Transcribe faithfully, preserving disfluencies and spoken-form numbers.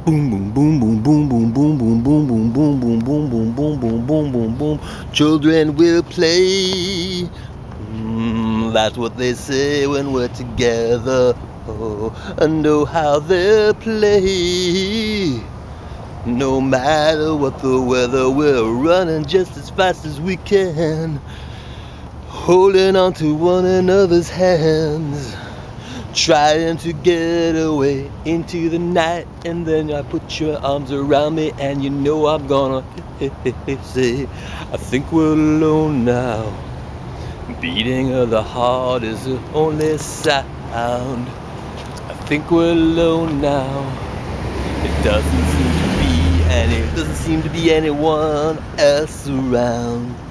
Boom boom boom boom boom boom boom boom boom boom boom boom boom boom boom boom boom boom boom. Children will play. Mm, that's what they say when we're together. Oh, I know how they'll play. No matter what the weather, we're running just as fast as we can, holding on to one another's hands, trying to get away into the night. And then I put your arms around me, and you know I'm gonna say, I think we're alone now. Beating of the heart is the only sound. I think we're alone now. It doesn't seem to be any, it doesn't seem to be anyone else around.